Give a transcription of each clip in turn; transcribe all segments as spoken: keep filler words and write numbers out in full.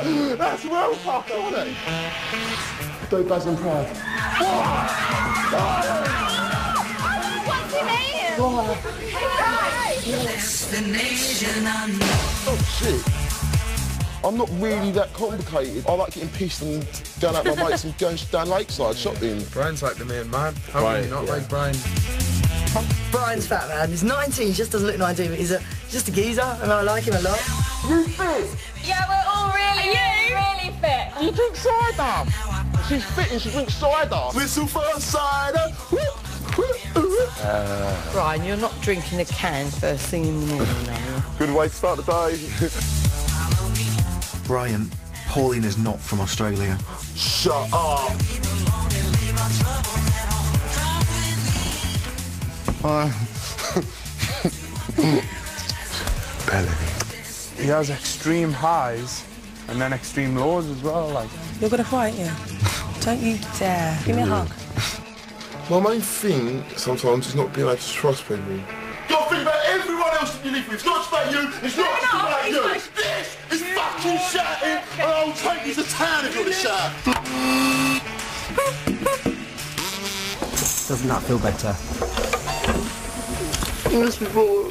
That's well fucked, isn't it? Do Baz and Proud. What's your name? Oh, shit. I'm not really that complicated. I like getting pissed and going out with my mates and going down lakeside shopping. Brian's like the main man. How can you not yeah. like Brian? Brian's fat, man. He's nineteen, he just doesn't look nineteen, but he's a, just a geezer, and I like him a lot. You fit? Yeah, we're all really, really, really fit. You drink cider? She's fit and she drinks cider. Whistle for cider. Uh, Brian, you're not drinking a can first thing in the morning, are you? Good way to start the day. Brian, Pauline is not from Australia. Shut up. Hi. Belly. He has extreme highs and then extreme lows as well. Like, You're gonna fight, yeah? Don't you dare. Give me a hug. My main thing sometimes is not being able to trust people. You gotta think about everyone else that you live with. It's not just about you, it's not just about you. This is fucking shouting, and I'll take you to town if you want to shout. Doesn't that feel better? Yes, before.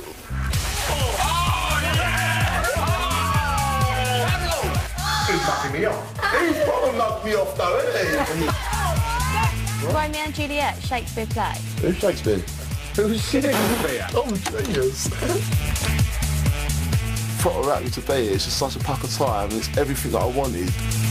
He's knocking me off. He's probably knocked me off though, isn't he? Romeo and Juliet, Shakespeare play. Who's Shakespeare? Who's Shakespeare? Oh, genius. Thought I wrapped me to be. It's just such a pack of time. It's everything that I wanted.